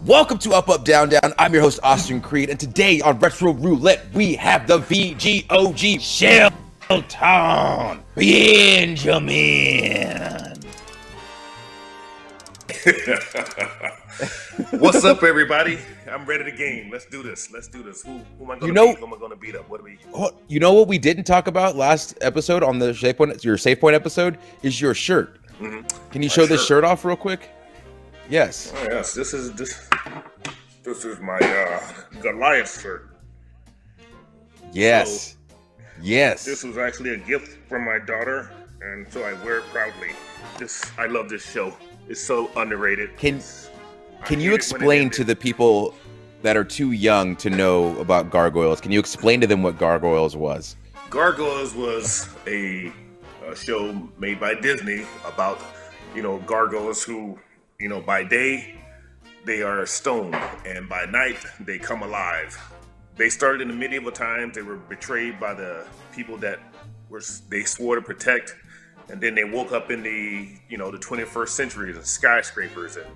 Welcome to Up Up Down Down. I'm your host Austin Creed, and today on Retro Roulette we have the VGOG Shelton Benjamin. What's up, everybody? I'm ready to game. Let's do this. Who am I going to beat? Who am I going to beat up? What do we? You know what we didn't talk about last episode on the your Save Point episode is your shirt. Can you show this shirt off real quick? Yes. Oh yes, this is my Goliath shirt. Yes. Yes. This was actually a gift from my daughter, and so I wear it proudly. I love this show. It's so underrated. Can you explain to the people that are too young to know about Gargoyles? Can you explain to them what Gargoyles was? Gargoyles was a show made by Disney about, gargoyles who, by day they are stone and by night they come alive. They started in the medieval times. They were betrayed by the people that they swore to protect. And then they woke up in the 21st century, the skyscrapers and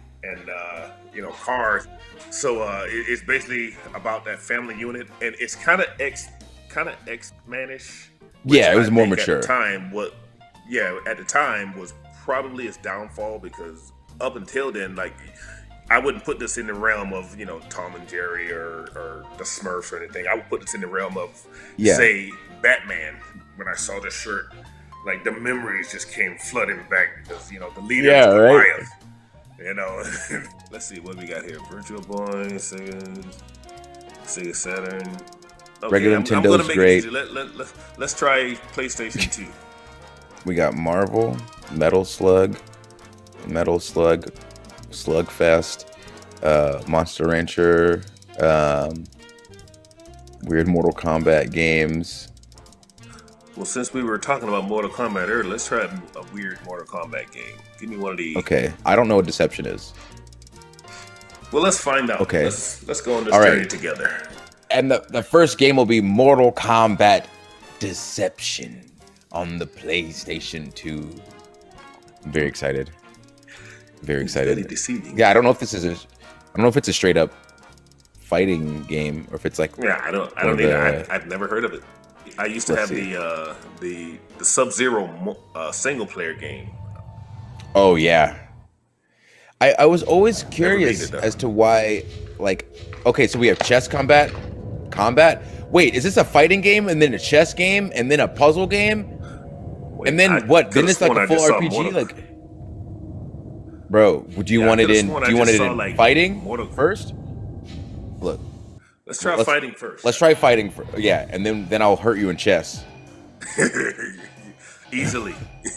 cars. So it's basically about that family unit, and it's kind of X-Man-ish. Yeah, it was more mature. At the time was probably its downfall, because up until then, I wouldn't put this in the realm of Tom and Jerry or the Smurfs or anything. I would put this in the realm of say Batman. When I saw this shirt, the memories just came flooding back, because the leader is Goliath. Let's see what we got here. Virtual Boy, Sega Saturn. Okay, regular Nintendo's great. Let's try PlayStation 2. We got Marvel, Metal Slug, Slugfest, Monster Rancher, weird Mortal Kombat games. Well, since we were talking about Mortal Kombat earlier, let's try a weird Mortal Kombat game. Give me one of these. Okay, I don't know what Deception is. Well, let's find out. Okay, let's go on this journey together. And the first game will be Mortal Kombat Deception on the PlayStation 2. I'm very excited. Very excited. Very deceiving. Yeah, I don't know if it's a straight up fighting game or if it's like. Yeah, I don't either. I've never heard of it. I used to have the Sub-Zero single player game. Oh yeah. I was always curious as to why, okay, so we have chess combat. Wait, is this a fighting game and then a chess game and then a puzzle game? Wait, and then what? Then it's like a full RPG? Bro, do you want it in fighting first? Look. Let's try fighting first. Let's try fighting first. Yeah, and then I'll hurt you in chess. Easily.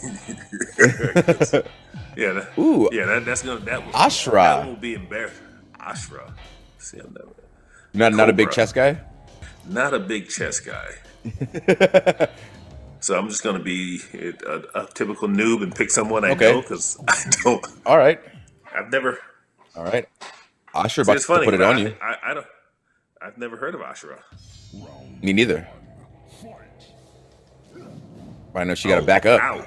Yeah. That's gonna Ashra. That will be embarrassing. Ashra. See, I'm not a big chess guy. Not a big chess guy. So I'm just gonna be a typical noob and pick someone I know, because I don't. All right. I've never. All right. Ashra about to put it on you. I don't. I've never heard of Ashra. Me neither. I know she got to back up. Ow.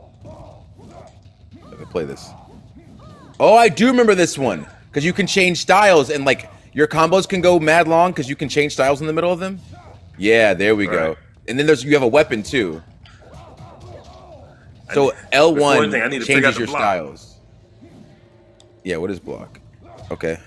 Let me play this. Oh, I do remember this one, because you can change styles and your combos can go mad long because you can change styles in the middle of them. Yeah, there we go. And then you have a weapon too. So L1 changes your styles. Yeah, what is block? Okay.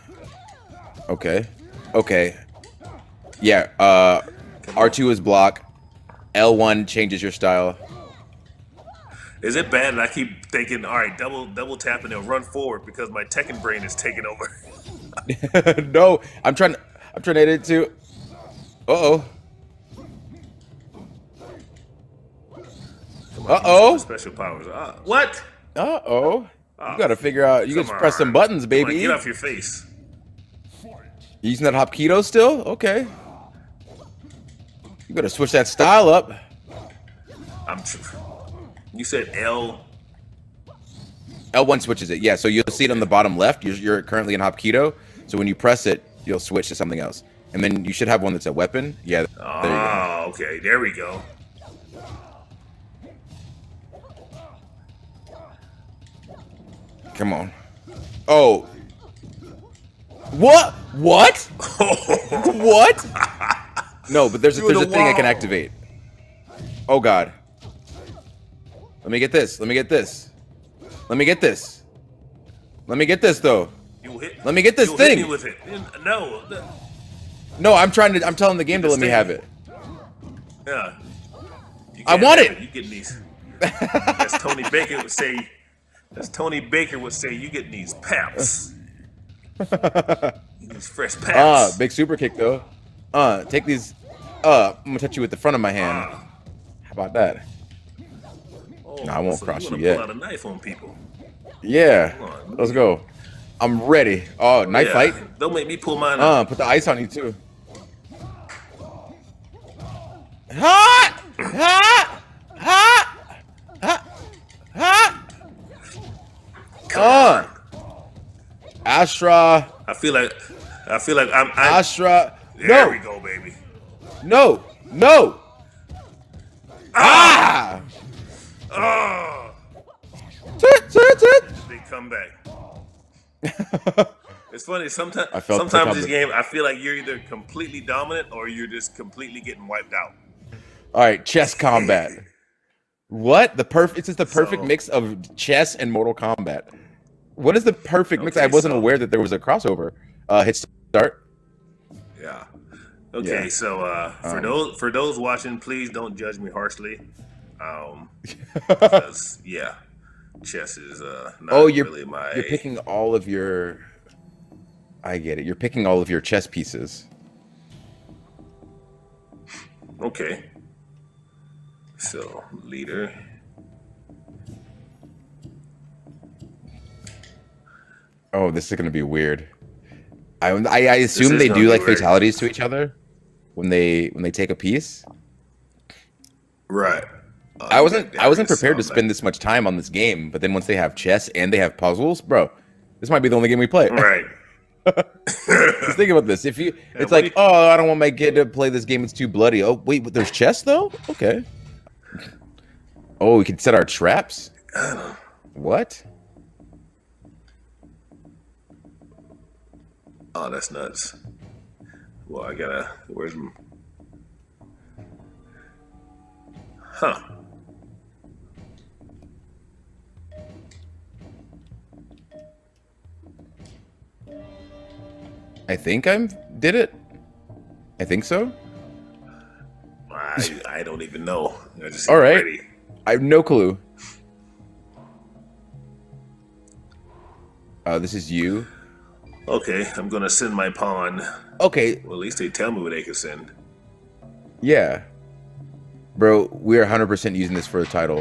Yeah, R2 is block. L1 changes your style. Is it bad that I keep thinking, all right, double tap and they'll run forward because my Tekken brain is taking over? No, I'm trying to edit too. Special powers. What? You gotta figure out. You gotta press some buttons, baby. Get off your face. You using that Hapkido still? Okay. You gotta switch that style up. You said L. L1 switches it. Yeah, so you'll see it on the bottom left. You're currently in Hapkido. So when you press it, you'll switch to something else. And then you should have one that's a weapon. Yeah. There you go. Okay. There we go. Come on. Oh. What? What? What? No, but there's a thing I can activate. Oh god. Let me get this. Let me get this. Let me get this. Let me get this though. Let me get this thing. Hit me with it. No. No, I'm telling the game to let me have it. Yeah. I want it. You getting these? As Tony Baker would say. As Tony Baker would say, you getting these paps. These fresh paps. Big super kick though. Take these. I'm gonna touch you with the front of my hand. How about that? Oh, No, I won't cross you pull yet. out a knife on people. Yeah. Let's go. I'm ready. Oh, knife fight. Don't make me pull mine out. Put the ice on you too. Ha! Ha! Ha! Ha! Ha! Come on. Astra. I feel like I'm Astra. There No. we go, baby. No. No. Ah! Oh. Tut. They come back. It's funny. Sometimes this game, I feel like you're either completely dominant or you're just completely getting wiped out. All right, chess combat. What? It's just the perfect mix of chess and Mortal Kombat. What is the perfect mix? I wasn't aware that there was a crossover. Hit start. Yeah. Okay, yeah. So for those watching, please don't judge me harshly. Because, yeah, chess is not really my. You're picking all of your. I get it. You're picking all of your chess pieces. Okay. So leader. Oh, this is gonna be weird. I assume they do like fatalities to each other when they take a piece. Right. I wasn't prepared to spend this much time on this game, but then once they have chess and they have puzzles, bro, this might be the only game we play. Right. Just think about this. It's like, oh, I don't want my kid to play this game. It's too bloody. Oh, wait, but there's chess though. Okay. Oh, we can set our traps. What? Oh, that's nuts. Well, I gotta. Where's? Huh. I think did it. I think so. I don't even know. I just all right. Ready. I have no clue. This is you. Okay, I'm gonna send my pawn. Okay. Well, at least they tell me what they can send. Yeah. Bro, we are 100% using this for a title.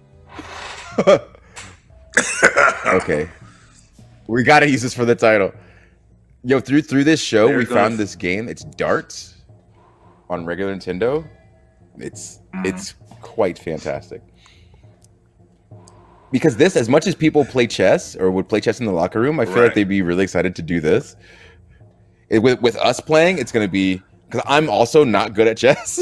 Okay. We gotta use this for the title. Yo, through this show, we found this game. It's darts on regular Nintendo. It's quite fantastic. Because this, as much as people play chess or would play chess in the locker room, I feel like they'd be really excited to do this. With us playing, it's going to be... Because I'm also not good at chess.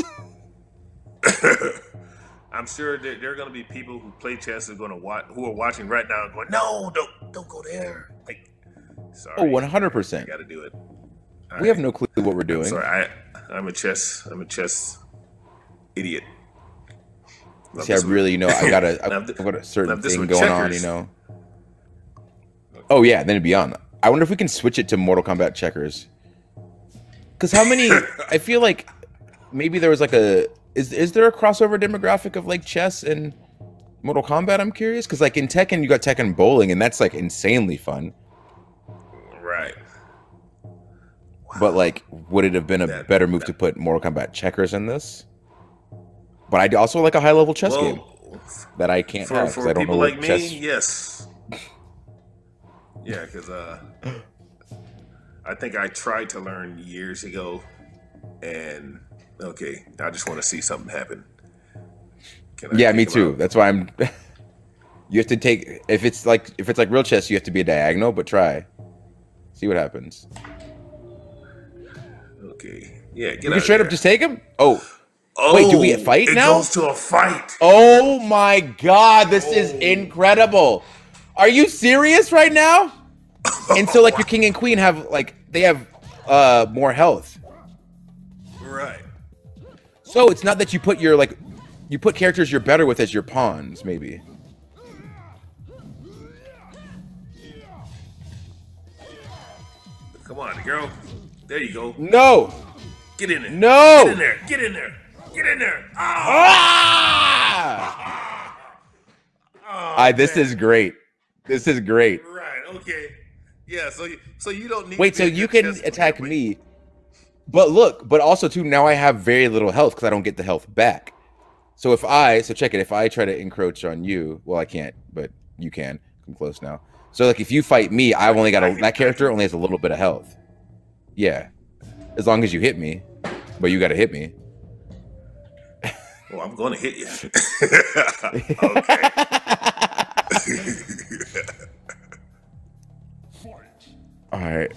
I'm sure that there are going to be people who play chess who are watching right now and going, no, don't go there. Like, sorry. Oh, 100%. I got to do it. We have no clue what we're doing. Sorry, I'm a chess idiot. See, I really, I've got a certain thing going on, Okay. Oh yeah, then it'd be on. I wonder if we can switch it to Mortal Kombat checkers. Because how many? I feel like maybe there was like is there a crossover demographic of like chess and Mortal Kombat? I'm curious because like in Tekken you got Tekken bowling and that's like insanely fun. Right. Wow. But like, would it have been a better move to put Mortal Kombat checkers in this? But I also like a high-level chess game that I can't have because I don't know like chess. Me, yes. Yeah, because I think I tried to learn years ago, and okay, I just want to see something happen. Yeah, me too. That's why I'm. You have to take if it's like real chess, you have to be a diagonal, but try, see what happens. Okay, yeah, you can straight up just take him. Oh, wait, do we fight now? It goes to a fight. Oh my god, this is incredible. Are you serious right now? And so, like, your king and queen have, like, they have more health. Right. So it's not that you put your, like, you put characters you're better with as your pawns, maybe. Come on, girl. There you go. No. Get in there. No. Get in there. Get in there. Get in there. Oh. Ah! This is great. This is great. Right. Okay. Yeah. So you don't need. Wait. So you can attack me, but look. But also too. Now I have very little health because I don't get the health back. So if check it. If I try to encroach on you, well, I can't. But you can. I'm close now. So like if you fight me, I've only got that character only has a little bit of health. Yeah. As long as you hit me, but you got to hit me. Well, I'm going to hit you. Okay. All right.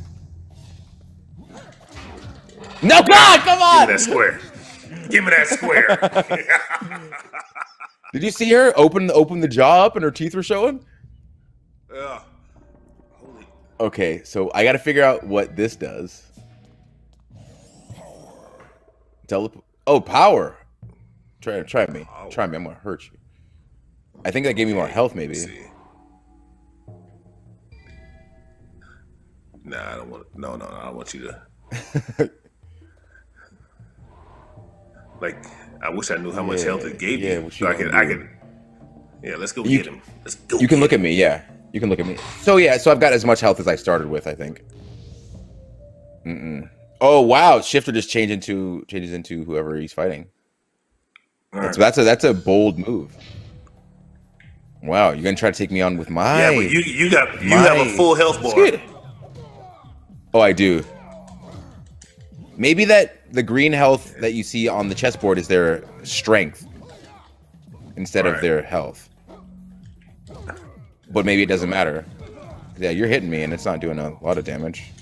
No, God, come on! Give me that square. Give me that square. Did you see her open the jaw up and her teeth were showing? Yeah. Holy. Okay, so I got to figure out what this does. Oh, power. Try me. Power. Try me. I'm gonna hurt you. I think that gave me more health, maybe. Nah, I don't want. No, I don't want you to. Like, I wish I knew how much health it gave you. So I can. Yeah, let's go get him. Let's go. You can look at me. Yeah, you can look at me. So yeah, so I've got as much health as I started with, I think. Oh wow, Shifter just changes into whoever he's fighting. Right. So that's a bold move. Wow, you're gonna try to take me on with my? Yeah, but you have a full health bar. Oh, I do. Maybe the green health that you see on the chessboard is their strength instead of their health. But maybe it doesn't matter. Yeah, you're hitting me and it's not doing a lot of damage.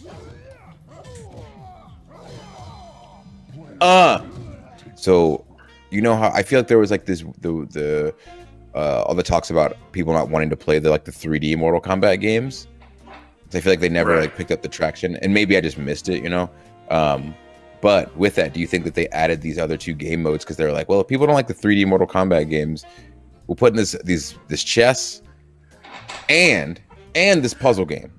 So you know how I feel like there was like this all the talks about people not wanting to play the 3D Mortal Kombat games. I feel like they never like picked up the traction, and maybe I just missed it, you know. But with that, do you think that they added these other two game modes because they're like, well, if people don't like the 3D Mortal Kombat games, we'll put in this chess and this puzzle game.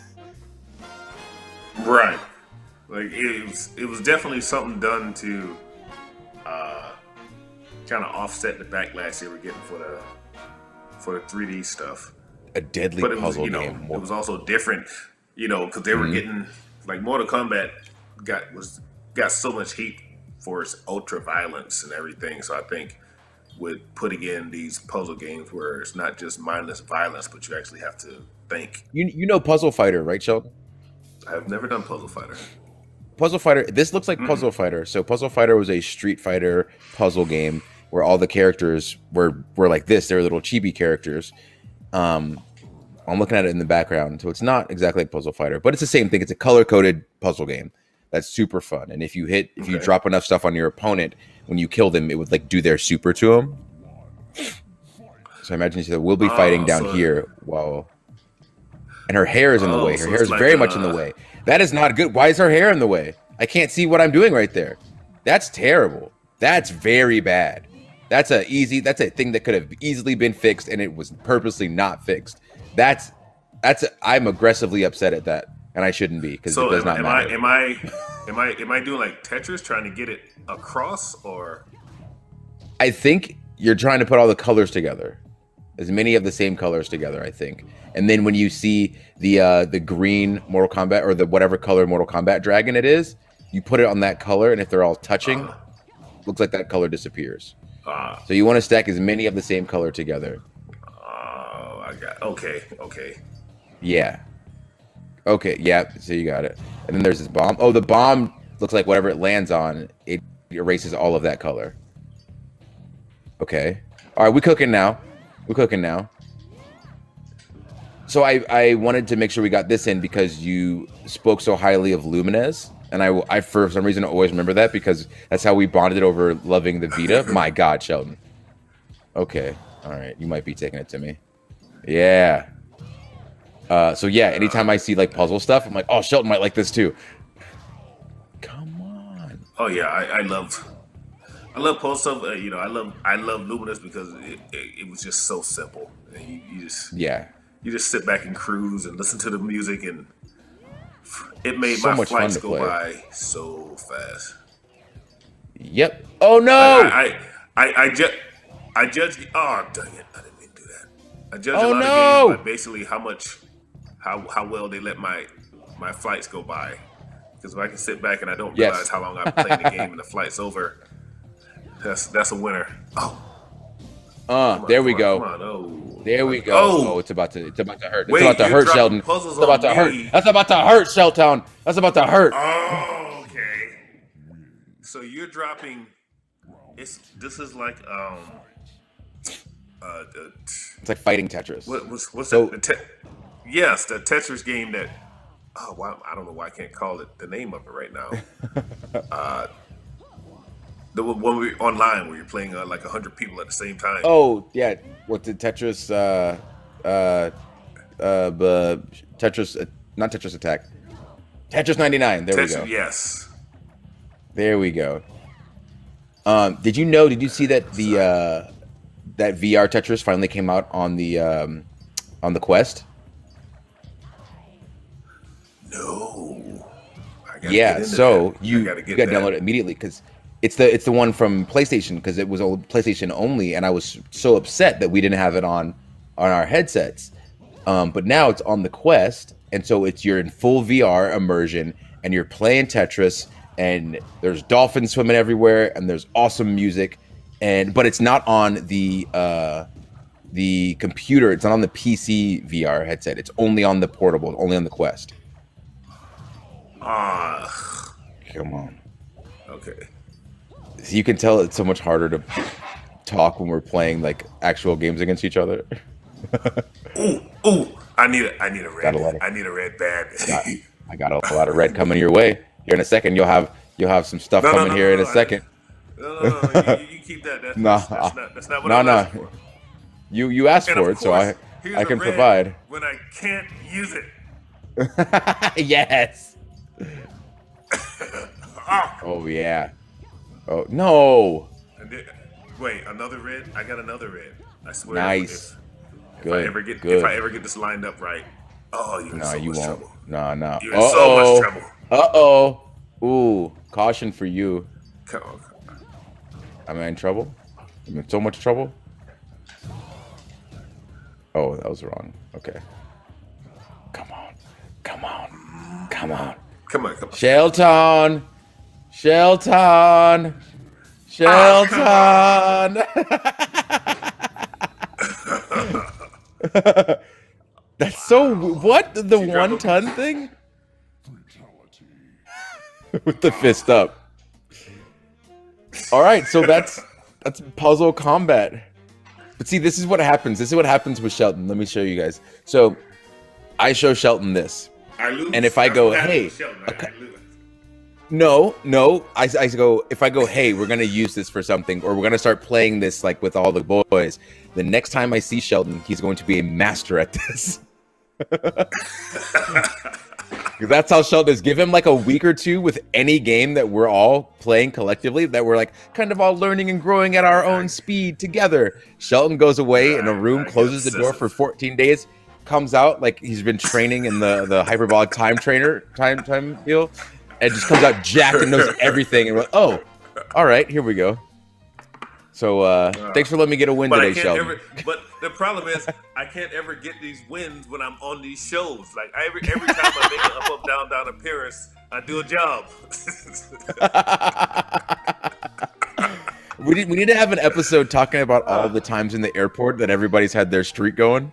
Right. Like it was definitely something done to kind of offset the backlash they were getting for the 3D stuff. A deadly puzzle game. It was also different, because they were getting like Mortal Kombat got so much heat for its ultra violence and everything. So I think with putting in these puzzle games where it's not just mindless violence, but you actually have to think. You know Puzzle Fighter, right, Sheldon? I've never done Puzzle Fighter. Puzzle Fighter. This looks like Puzzle Fighter. So Puzzle Fighter was a Street Fighter puzzle game where all the characters were like this. They were little chibi characters. I'm looking at it in the background, so it's not exactly like Puzzle Fighter, but it's the same thing. It's a color-coded puzzle game that's super fun. And if you drop enough stuff on your opponent, when you kill them, it would like do their super to them. So I imagine we'll be fighting down here and her hair is in the way. Her hair is very much in the way. That is not good. Why is her hair in the way? I can't see what I'm doing right there. That's terrible. That's very bad. That's a thing that could have easily been fixed, and it was purposely not fixed. I'm aggressively upset at that, and I shouldn't be because it does not matter. Am I doing like Tetris, trying to get it across, or? I think you're trying to put all the colors together, as many of the same colors together. I think, and then when you see the green Mortal Kombat or the whatever color Mortal Kombat dragon it is, you put it on that color, and if they're all touching, looks like that color disappears. So you want to stack as many of the same color together. Okay. Yeah. Okay, yeah, so you got it. And then there's this bomb. Oh, the bomb looks like whatever it lands on, it erases all of that color. Okay. All right, we're cooking now. So I wanted to make sure we got this in because you spoke so highly of Lumines. And I for some reason always remember that because that's how we bonded over loving the Vita. My God, Sheldon. Okay. All right. You might be taking it to me. Yeah. So yeah, anytime I see like puzzle stuff, I'm like, oh, Shelton might like this too. Come on. Oh yeah, I love puzzle stuff. You know, I love Luminous because it was just so simple. And you just sit back and cruise and listen to the music, and it made so my flights go by so fast. Yep. Oh no! I judge. Oh dang it! I didn't mean to do that. I judge a lot of games by basically how well they let my flights go by. Because if I can sit back and I don't realize how long I've played the game and the flight's over, that's a winner. Oh. There we go. Come on. Oh. There we go. Oh, it's about to hurt. It's Wait, about to hurt, Shelton. It's about to hurt. That's about to hurt, Shelton. That's about to hurt. Oh, okay. So you're dropping. This is like it's like fighting Tetris. What's that? Yes, the Tetris game that. Oh, wow, I don't know why I can't call it the name of it right now. The one online where you're playing like 100 people at the same time. Oh yeah, what's the Tetris? Tetris, not Tetris Attack. Tetris 99. There we go. Yes. There we go. Did you see that the that VR Tetris finally came out on the Quest? No. Yeah, so you got to download it immediately because it's the one from PlayStation, because it was old PlayStation only, and I was so upset that we didn't have it on our headsets. But now it's on the Quest, and so you're in full VR immersion, and you're playing Tetris, and there's dolphins swimming everywhere, and there's awesome music, but it's not on the computer. It's not on the PC VR headset. It's only on the portable, only on the Quest. Come on. Okay. So you can tell it's so much harder to talk when we're playing like actual games against each other. Ooh! I need a red. I need a red bad. I got a lot of red coming your way. Here in a second, you'll have some stuff coming here in a second. No, you keep that. That's not what I asked for. You asked for it, so I can provide. When I can't use it. Yes. Oh yeah. Oh no. Wait, another red? I got another red. I swear. Nice. If I ever get this lined up right, you're in so much trouble. No. You're in so much trouble. Ooh, caution for you. Come on. Am I in trouble? I'm in so much trouble. Oh, that was wrong. Okay. Come on. Shelton. That's so. What? The 1 ton thing? With the fist up. All right, so that's puzzle combat. But see, this is what happens. This is what happens with Shelton. Let me show you guys. So I show Shelton this. I lose. And if I go, hey, no, I go, if I go, hey, we're gonna use this for something, or we're gonna start playing this like with all the boys. The next time I see Shelton, he's going to be a master at this. That's how Shelton is. Give him like a week or two with any game that we're all playing collectively, that we're like kind of all learning and growing at our own speed together. Shelton goes away in a room, closes the door for 14 days, comes out like he's been training in the hyperbolic time deal, and just comes out jacked and knows everything. And we're like, oh, all right, here we go. So thanks for letting me get a win today, Shelton. But the problem is, I can't ever get these wins when I'm on these shows. Like every time I make an up, down, down appearance, I do a job. We need to have an episode talking about all the times in the airport that everybody's had their streak going.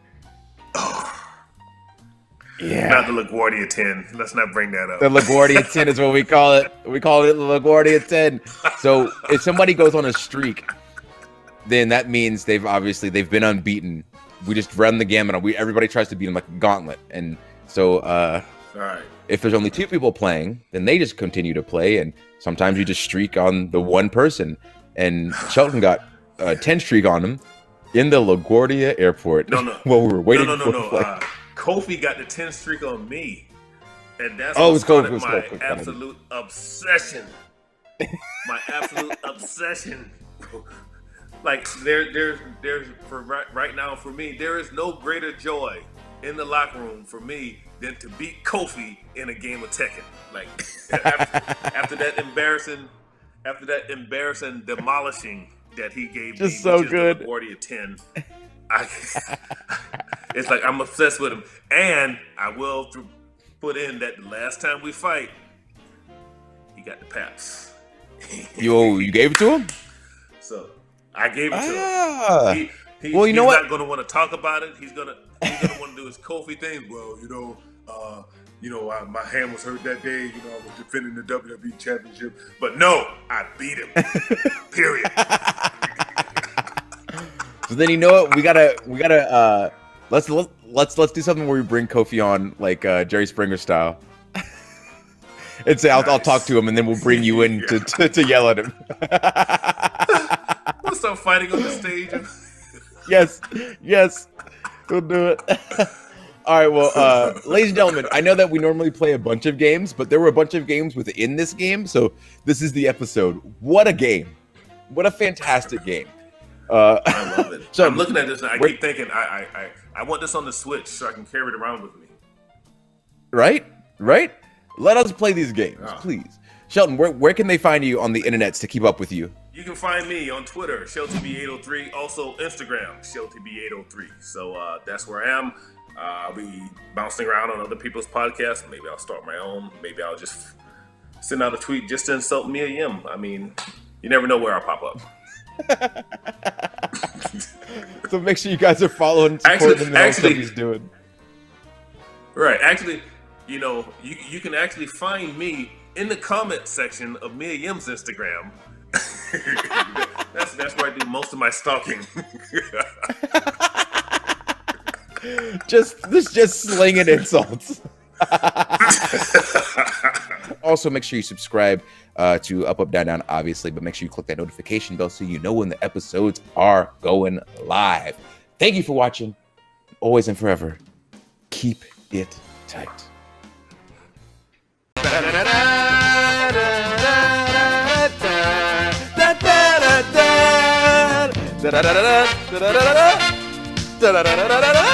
Yeah. Not the LaGuardia 10. Let's not bring that up. The LaGuardia 10 is what we call it. We call it the LaGuardia 10. So if somebody goes on a streak, then that means they've been unbeaten. We just run the gamut. Everybody tries to beat them like a gauntlet. And so all right. If there's only 2 people playing, then they just continue to play. And sometimes you just streak on the one person. And Shelton got a 10 streak on him in the LaGuardia airport. No. While we were waiting for the flight. Kofi got the 10 streak on me. And that's my absolute obsession. My absolute obsession. Like there's for right now for me, there is no greater joy in the locker room for me than to beat Kofi in a game of Tekken. Like after that embarrassing demolishing that he gave just me, so which good. Is the 40 of 10. It's like I'm obsessed with him, and I will put in that the last time we fight, he got the pass. You gave it to him? So I gave it to him. He's not going to want to talk about it. He's gonna want to do his Kofi thing. Well, my hand was hurt that day. I was defending the WWE Championship, but no, I beat him. Period. So then what? We gotta let's do something where we bring Kofi on like Jerry Springer style. And say I'll talk to him, and then we'll bring you in to yell at him. We'll start fighting on the stage. Yes, we'll do it. All right, well, ladies and gentlemen, I know that we normally play a bunch of games, but there were a bunch of games within this game, so this is the episode. What a game! What a fantastic game! I love it. So I'm looking at this, and I keep thinking, I want this on the Switch so I can carry it around with me. Right? Let us play these games, please. Shelton, where can they find you on the internets to keep up with you? You can find me on Twitter, SheltonB803, also Instagram, SheltonB803. So that's where I am. I'll be bouncing around on other people's podcasts. Maybe I'll start my own. Maybe I'll just send out a tweet just to insult Mia Yim. I mean, you never know where I'll pop up. So make sure you guys are following and supporting him and all the stuff he's doing. Right. Actually, you can actually find me in the comment section of Mia Yim's Instagram. That's where I do most of my stalking. just slinging insults. Also, make sure you subscribe to Up Up Down Down, obviously, but make sure you click that notification bell so you know when the episodes are going live. Thank you for watching. Always and forever, keep it tight. Da da da da da da da da da da da da da da da da